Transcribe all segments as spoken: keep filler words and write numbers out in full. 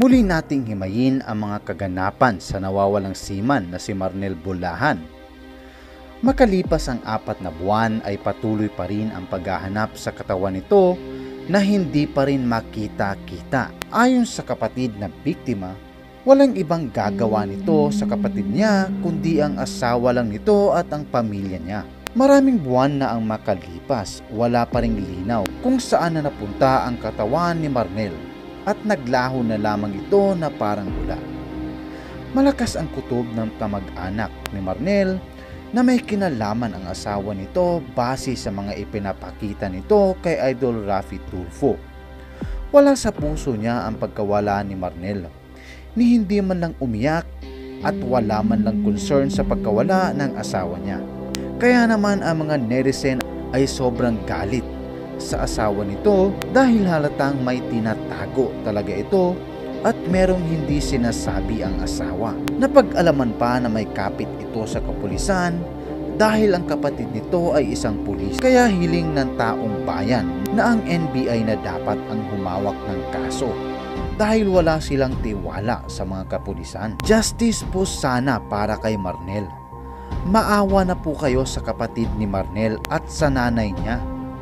Muli nating himayin ang mga kaganapan sa nawawalang seaman na si Marnel Bulahan. Makalipas ang apat na buwan ay patuloy pa rin ang paghahanap sa katawan nito na hindi pa rin makita-kita. Ayon sa kapatid na biktima, walang ibang gagawa nito sa kapatid niya kundi ang asawa lang nito at ang pamilya niya. Maraming buwan na ang makalipas, wala pa ring linaw kung saan na napunta ang katawan ni Marnel at naglaho na lamang ito na parang bula. Malakas ang kutob ng kamag-anak ni Marnel na may kinalaman ang asawa nito base sa mga ipinapakita nito kay Idol Rafi Tulfo. Wala sa puso niya ang pagkawala ni Marnel, ni hindi man lang umiyak at wala man lang concern sa pagkawala ng asawa niya. Kaya naman ang mga netizen ay sobrang galit sa asawa nito dahil halatang may tinatago talaga ito at merong hindi sinasabi ang asawa. Napag-alaman pa na may kapit ito sa kapulisan dahil ang kapatid nito ay isang pulis. Kaya hiling ng taong bayan na ang N B I na dapat ang humawak ng kaso dahil wala silang tiwala sa mga kapulisan. Justice po sana para kay Marnel. Maawa na po kayo sa kapatid ni Marnel at sa nanay niya.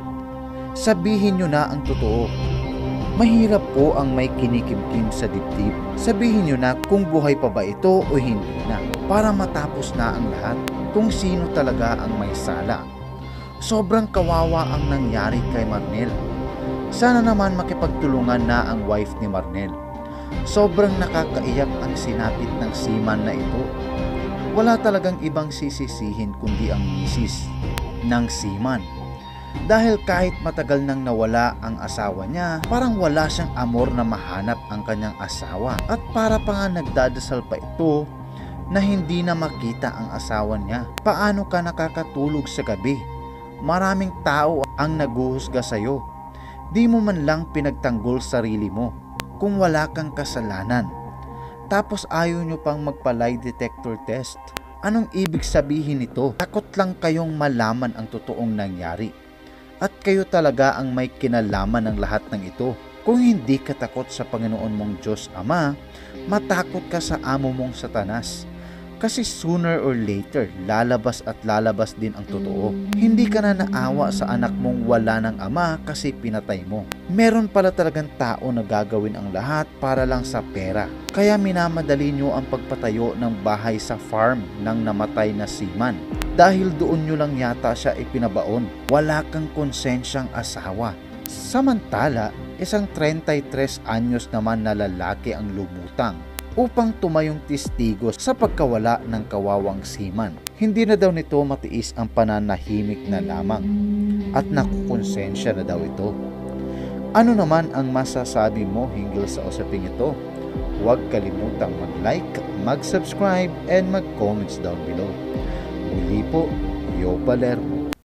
Sabihin nyo na ang totoo. Mahirap po ang may kinikimkim sa dibdib. Sabihin nyo na kung buhay pa ba ito o hindi na, para matapos na ang lahat kung sino talaga ang may sala. Sobrang kawawa ang nangyari kay Marnel. Sana naman makipagtulungan na ang wife ni Marnel. Sobrang nakakaiyak ang sinapit ng seaman na ito. Wala talagang ibang sisisihin kundi ang misis ng seaman. Dahil kahit matagal nang nawala ang asawa niya, parang wala siyang amor na mahanap ang kanyang asawa. At para pa nga nagdadasal pa ito na hindi na makita ang asawa niya. Paano ka nakakatulog sa gabi? Maraming tao ang naguhusga sa'yo. Di mo man lang pinagtanggol sarili mo kung wala kang kasalanan. Tapos ayaw nyo pang magpa-lie detector test. Anong ibig sabihin nito? Takot lang kayong malaman ang totoong nangyari. At kayo talaga ang may kinalaman ng lahat ng ito. Kung hindi ka takot sa Panginoon mong Diyos Ama, matakot ka sa amo mong Satanas. Kasi sooner or later, lalabas at lalabas din ang totoo. Hindi ka na naawa sa anak mong wala ng ama kasi pinatay mo. Meron pala talagang tao na gagawin ang lahat para lang sa pera. Kaya minamadali nyo ang pagpatayo ng bahay sa farm ng namatay na seaman. Dahil doon nyo lang yata siya ipinabaon. Wala kang konsensyang asawa. Samantala, isang thirty-three anyos naman na lalaki ang lumutang upang tumayong testigo sa pagkawala ng kawawang seaman. Hindi na daw nito matiis ang pananahimik na lamang at nakukonsensya na daw ito. Ano naman ang masasabi mo hinggil sa usaping ito? Huwag kalimutang mag-like, mag-subscribe, and mag-comments down below. Muli po, Yo Palermo.